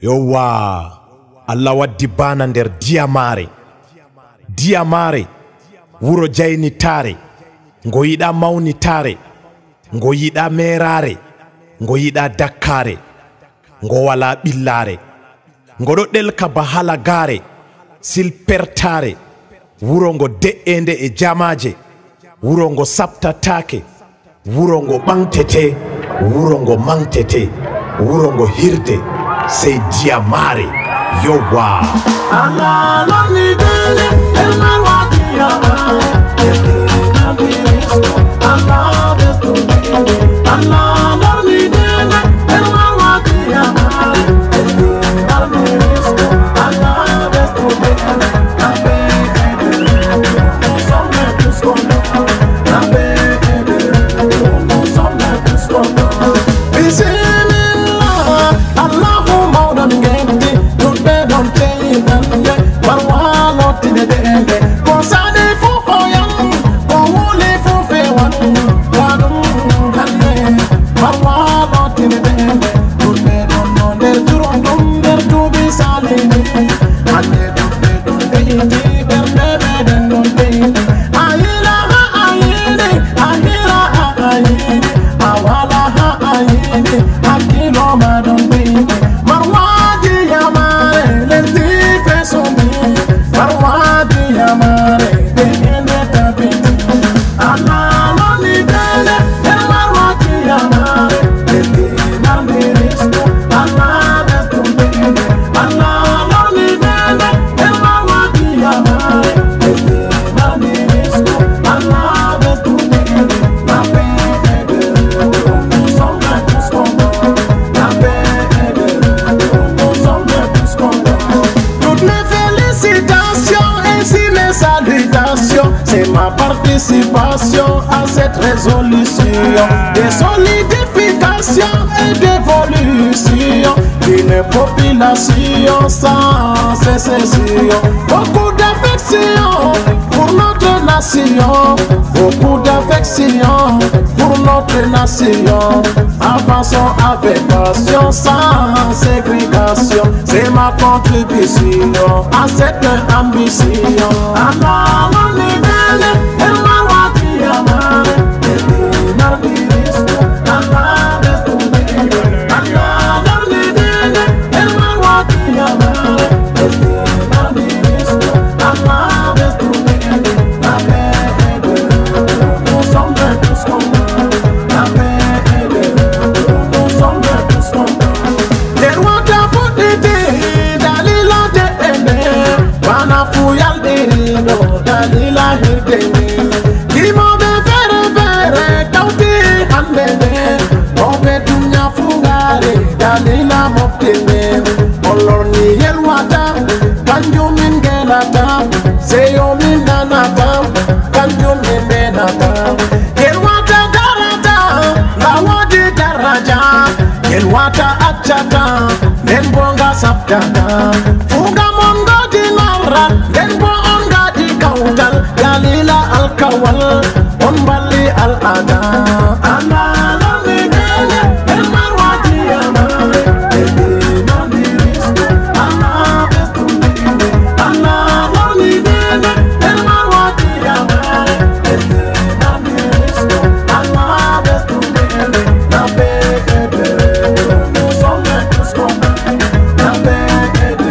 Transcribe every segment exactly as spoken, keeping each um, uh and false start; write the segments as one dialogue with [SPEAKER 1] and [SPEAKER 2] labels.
[SPEAKER 1] Yowa Allah waddi bana nder diyamare diyamare wuro jayni tare ngo yiɗa mawni tare ngo yiɗa merare ngo yiɗa dakkare ngo wala ɓillare ngo ɗo ɗelka ba halagare silpertare wuro ngo de'ende e jamaje wuro ngo saptatake wuro ngo ɓantete wuro ngo mantete wuro ngo hirde sey diyamare yowa
[SPEAKER 2] Allah loni dele el malwati yamare Allah destunde Allah loni dele el malwati yamare Allah destunde Nabe somne tuskonda Nabe somne tuskonda Bismillah Allahu mawdan ngenti Tudde don teyi nanye Barwalo tine dende Ko sade fu hoyan Ko wuli fu fewan Wadum nanye Barwalo tine dende Tudde don no der turum dum der tubi salini Ande tudde don teyi Berne beden don teyi Ayila ha ayini Ahira ha ayini Awala ha ayini Akilo ma don teyi Marwadi yamare Lenti fesumi Marwadi yamare Dehene tabiti Allah loni dele El marwadi yamare Lenti namirisku Allah destunde Allah loni dele El marwadi yamare Lenti namirisku Allah destunde Nabe ebe Somna tuskonda Nabe ebe Somna tuskonda Toutes mes félicitations ainsi mes salutations C'est ma participation à cette résolution De solidification et d'évolution D'une population sans sécession Beaucoup d'affection pour notre nation Beaucoup d'affection pour notre nation Avançons avec passion sans ségrégation C'est ma contribution à cette ambition Allah loni dele el marwati yamare Eli namirisku Allah destunde Allah loni dele el marwati yamare Eli namirisku Allah destunde Nabe ebe Somne tuskonda Nabe ebe Somne tuskonda Der wata fudite dalila de ende Wana fuyal dirido dalila hirdene Kimo be fere fere kauti handene Obe dunya fungare dalila moptene Olorni yel wata kanju min gelata Seyo min nanata kanju min benata Yel wata darata lawadi daraja Yel wata achata den bonga saptata Funga monga dinara den bo onga di kautal Dalila al kawal on bali al ada Allah loni dele el marwati yamare Eli namirisku Allah destunde Allah loni dele el marwati yamare Eli namirisku Allah destunde Nabe ebe Somne tuskonda Nabe ebe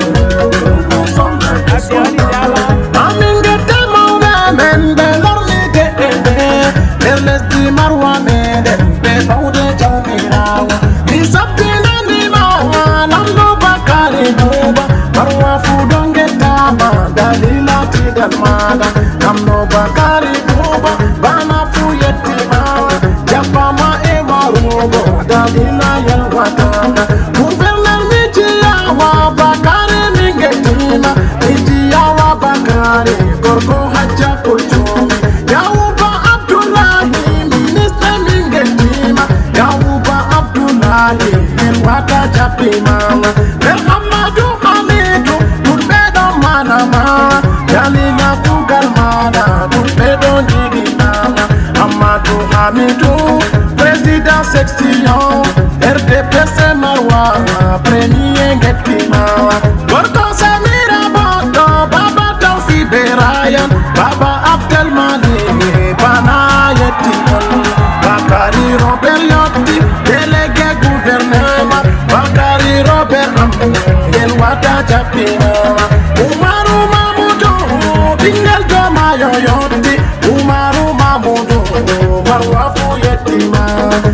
[SPEAKER 2] Somne tuskonda Aminge temo men be lorni de ebe Derles di marwa meden be baude jawmirawa Di sabtina ni mawa lamdo bakari duba Marwa fudonge tama dalila tidal mada Namno bakari duba bana fu yetti mawa Japama e marubo dalila yel watana Gouverneur mijiyawa bakari mingetima Mijiyawa bakari gorko hajja kulchumi Yawuba Abdullahi ministre mingetima Yawuba Abdullahi el wata japimama El Hamadu Hamidu tulbedo manama Dalila kugal mana tulbedo nidinama Hamadu Hamidu président section R D P C Marwa premier get Gorko Samira Bodo Baba Tawfi Berayan Baba Abdel Malik Bana Yetimon Bakari Robert Yotti délégué gouvernement Bakari Robert Am El Wata Japina Umaru Mamudu Bingal Joma Yoyotti Umaru Mamudu Marwafu Yetima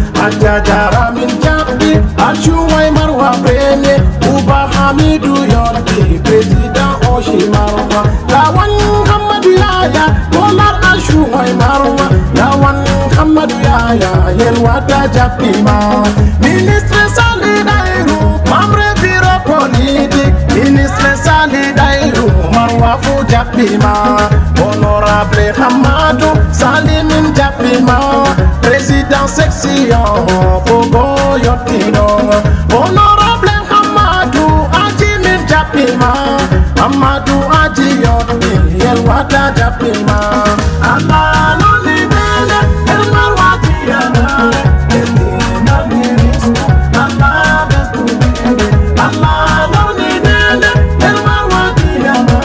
[SPEAKER 2] Ajajara Min Jabi Achuwai Marwa Premier Uba Hamidu Yotti Président Oshi Marwa Lawan Hamadu Yaya Kolar Achuwai Marwa Lawan Hamadu Yaya Yelwata Japima Ministre Salidairu Mamre Biro Politique Ministre Salidairu Marwa Fu Japima Honorable Hamadu Salimin Japima Président section Bogo Yotino Honorable Hamadu Ajimin Japima Hamadu Aji Yoti Yelwata Japima Allah Loli Bele Elmarwati Yana Elina Nirisco Allah Bestu Bele Allah Loli Bele Elmarwati Yana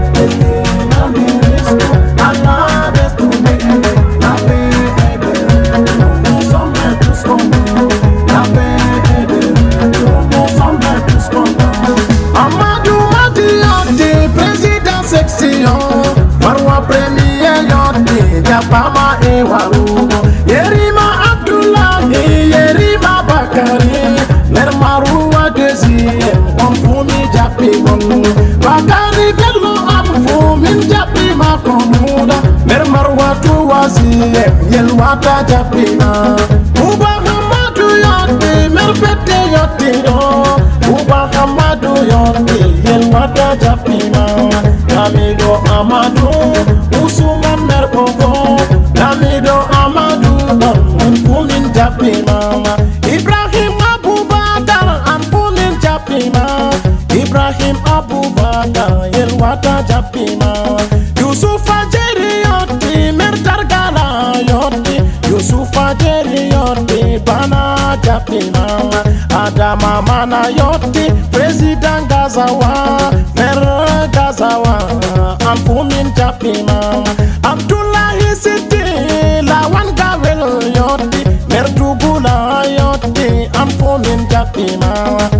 [SPEAKER 2] Elina Nirisco Allah Bestu Bele Nabe Ede Nous sommes tous contents Nabe Ede Nous sommes tous contents Amadou Madi Yotti Président section Marwa Premier Yotti Japama Ewaru Yerima Abdoulaye Yerima Bakari Mer Marwa deuxième Amfoumi Japimon Bakari Bello Amfoumi Japima Komuda Mer Marwa troisième Yelwata Japima Uba Hamadu Yotti Mer Pete Yotti no Uba Hamadu Yotti Yelwata Japima Lamido Amadou Ousmane Mer Bogo Lamido Amadou Amfumin Japima Ibrahim Aboubakar Amfumin Japima Ibrahim Aboubakar Yelwata Japima Youssoufa Jeri Yotti Mer Targala Yotti Youssoufa Jeri Yotti Bana Japima Adama Mana Yotti Président Gazawa Mer Gazawa Amfumin Japima Abdoulaye Siti Lawan Gawel Yotti Mer Dugula Yotti Amfumin Japima